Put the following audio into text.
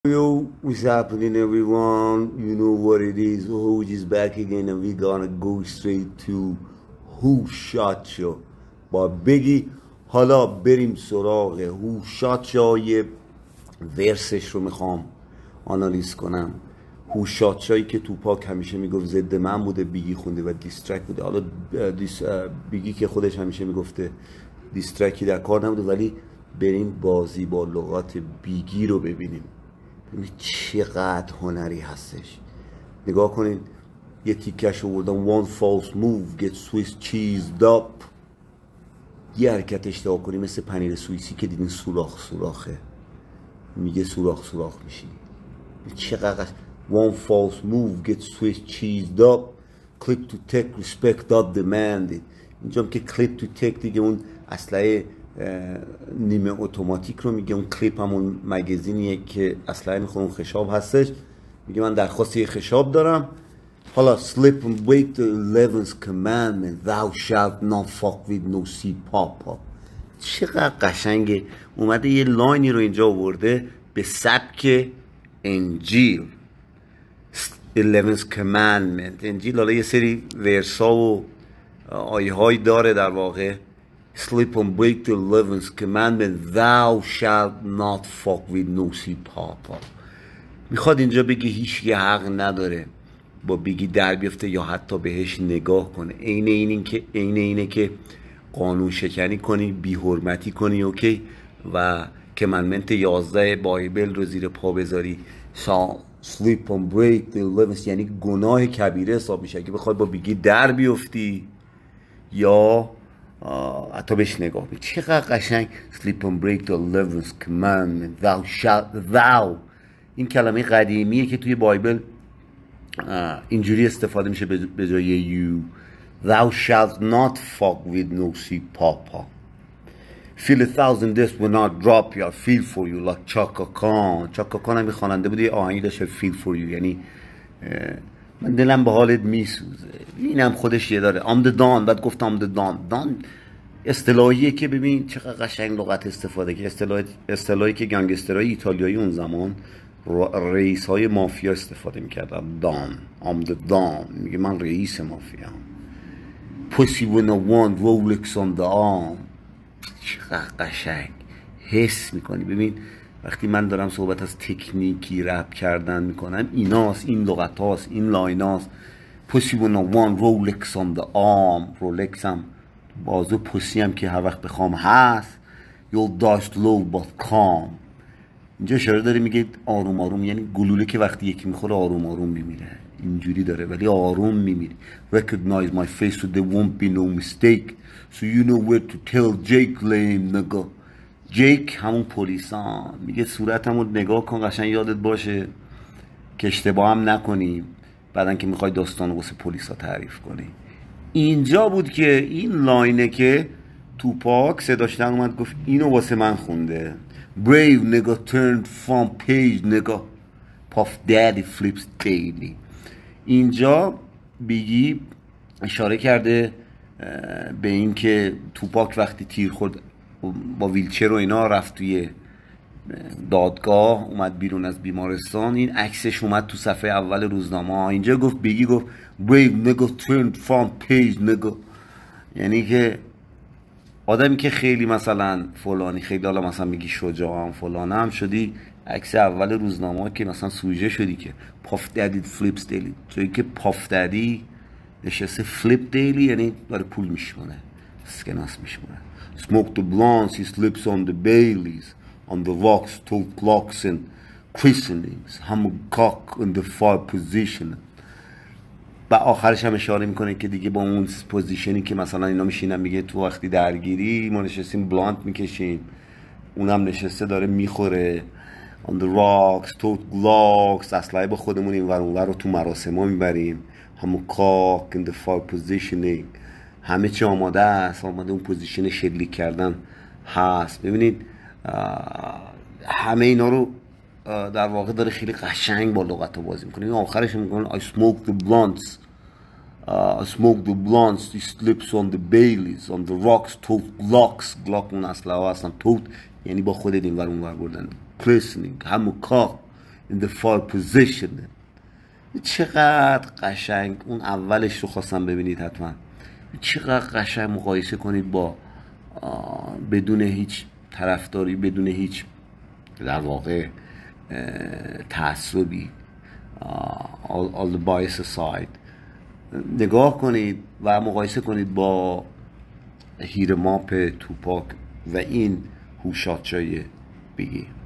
Yo, what's happening, everyone? You know what it is. Who is back again, and we're gonna go straight to Who Shot You با بگی. حالا بریم سراغ Who Shot You. یه ورسش رو میخوام آنالیز کنم. Who Shot You که توپاک همیشه میگفت ضد من بوده، بیگی خونده و دیسترک بوده. حالا بیگی که خودش همیشه میگفته دیسترکی در کار نبوده، ولی بریم بازی با لغات بیگی رو ببینیم. چقدر هنری هستش. نگاه کنین، یه تیکش آوردم. One false move get Swiss cheesed up. یه حرکت اشتباه کنی مثل پنیر سوئیسی که دیدین سوراخه، میگه سوراخ میشی. چقدر One false move get Swiss cheesed up. Click to take respect not demanded. اینجا که click to take دیگه اون اسلحه نیمه اتوماتیک رو میگه. اون کلیپ همون مگزینیه که اسلحه میخوره اون خشاب هستش. میگه من درخواست یه خشاب دارم. حالا slip and break the 11th commandment thou shalt not fuck with no sea papa. چقدر قشنگه. اومده یه لاینی رو اینجا آورده به سبک انجیل. 11th commandment انجیل حالا یه سری ورسا و آیه هایی داره در واقع. Slip and break the 11th commandment thou shalt not fuck with no sea papa. میخواد اینجا بگه هیچ یه حق نداره با بیگی در بیفته یا حتی بهش نگاه کنه. عین اینه که قانون شکنی کنی، بی حرمتی کنی، اوکی، و کمندمنت 11 بایبل رو زیر پا بذاری. Slip and break the 11th یعنی گناه کبیره حساب میشه که بخواد با بیگی در بیفتی یا حتی بهش نگاه بید. چقدر قشنگ. Sleep and break the 11th commandment thou shalt. thou این کلمه قدیمیه که توی بایبل اینجوری استفاده میشه به جای you. thou shalt not fuck with no sea papa. feel 1,000 deaths will not drop you. I feel for you like Chaka Khan. Chaka Khan هم خواننده بود، یه آهنگی داشت feel for you، یعنی من دلم به حالت میسوزه. اینم خودش یه داره. I'm the don. بعد گفتم the don. don اصطلاحیه که ببین چقدر قشنگ لغت استفاده که اصطلاحی که گنگسترهای ایتالیایی اون زمان رئیس های مافیا استفاده میکردن. don. I'm the don. میگه من رئیس مافیا. pussy when I want Rolex on the arm. چقدر قشنگ حس میکنی. ببین وقتی من دارم صحبت از تکنیکی رپ کردن میکنم، ایناست، این لغت هاست، این لاین هاست. pussy when I want Rolex on the arm. رولکس هم بازو، پوسی هم که هر وقت بخوام هست. you'll die slow but calm. اینجا اشاره داره میگه آروم آروم، یعنی گلوله که وقتی یکی میخوره آروم آروم میمیره، اینجوری داره ولی آروم میمیری. recognize my face so there won't be no mistake so you know where to tell Jake lame nigga. جیک همون پلیسان. میگه صورتمو نگاه کن قشنگ یادت باشه که اشتباه هم نکنیم بعدن که میخوای داستانو واسه پلیسا تعریف کنی. اینجا بود که این لاینه که توپاک صداش در اومد گفت اینو واسه من خونده. Brave nigga turned front page nigga Puff Daddy flips daily. اینجا بیگی اشاره کرده به این که توپاک وقتی تیر خورد با ویلچر و اینا رفت توی دادگاه، اومد بیرون از بیمارستان. این عکسش اومد تو صفحه اول روزنامه. اینجا گفت بیگی گفت brave nigga turned front page nigga، یعنی که آدمی که خیلی مثلا فلانی، خیلی حالا مثلا میگی شجاعم فلانه هم شدی، عکس اول روزنامه که مثلا سوژه شدی که پاف دادی فلیپس دیلی. جایی که پاف دادی نشسته فلیپ دیلی یعنی داره پول میشمونه، اسکناس میشمونه. Smoke the blunts, he slips on the Baileys, on the rocks, told clocks and christenings, hammer cock in the far position. و آخرش هم اشاره میکنه که دیگه با اون پوزیشنی که مثلا اینا میشینن، میگه تو وقتی درگیری ما نشستیم بلانت میکشیم، اونم نشسته داره میخوره. on the rocks, told clocks، اسلحه با خودمون این ور اون ور رو تو مراسم ها میبریم. hammer cock in the far positioning، همه چی آماده است، آماده اون پوزیشن شلیک کردن هست. ببینید همه اینا رو در واقع داره خیلی قشنگ با لغت ها بازی میکنه. آخرش میگن I smoke the blunts, I smoke the blunts, he slips on the Baileys, on the rocks, tote glocks. glock اون اسلحه ها هستن. tote یعنی با خودت این ور اون ور بردن. christening، همون کاک in the fall position. چقدر قشنگ. اون اولش رو خواستم ببینید حتما. چقدر قشنگ مقایسه کنید با بدون هیچ طرفداری، بدون هیچ در واقع تعصبی، all the bias aside، نگاه کنید و مقایسه کنید با هیرماپ توپاک و این هوشاتچای بیگی.